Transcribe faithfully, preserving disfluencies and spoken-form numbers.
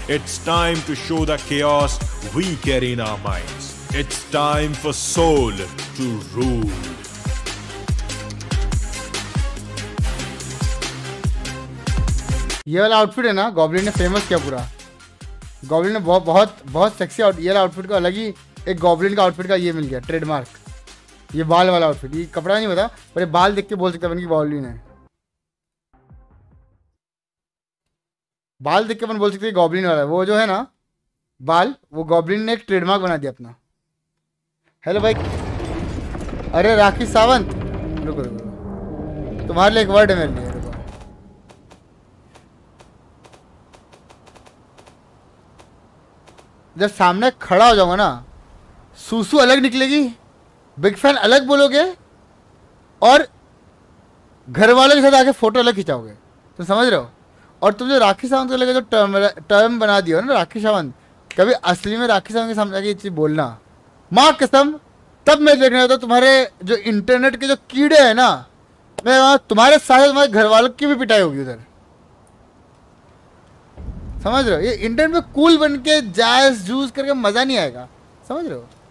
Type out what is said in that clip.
It's time to show the chaos we carry in our minds. It's time for soul to rule. ये वाला outfit है ना, goblin ने famous किया पूरा। गॉब्लिन ने बहुत बहुत बहुत सेक्सी आउट, ये वाला आउटफिट का अलग ही एक गॉब्लिन का आउटफिट का ये मिल गया ट्रेडमार्क। ये बाल वाला आउटफिट, ये कपड़ा नहीं पता पर ये बाल देख के बोल सकते अपन की गॉब्लिन है। बाल देख के अपन बोल सकते हैं गॉब्लिन वाला है। वो जो है ना बाल, वो गॉब्लिन ने एक ट्रेडमार्क बना दिया अपना। हेलो भाई, अरे राखी सावंत, रुको रुको, तुम्हारे लिए एक वर्ड है मेरे लिए, रुको। जब सामने खड़ा हो जाऊंगा ना, सूसू अलग निकलेगी, बिग फैन अलग बोलोगे, और घर वालों के साथ आके फोटो अलग खिंचाओगे, तो समझ रहे हो। और तुम जो राखी सावंत को लेकर जो टर्म टर्म बना दिया ना राखी सावंत, कभी असली में राखी सावंत के सामने आके ये चीज बोलना, माँ कसम, तब मैं देखने आता तुम्हारे जो इंटरनेट के जो कीड़े हैं ना, मैं वहां तुम्हारे साथ तुम्हारे घर वालों की भी पिटाई होगी उधर, समझ रहे हो। ये इंटरनेट में कूल बन के जैज जूस करके मजा नहीं आएगा, समझ रहे हो।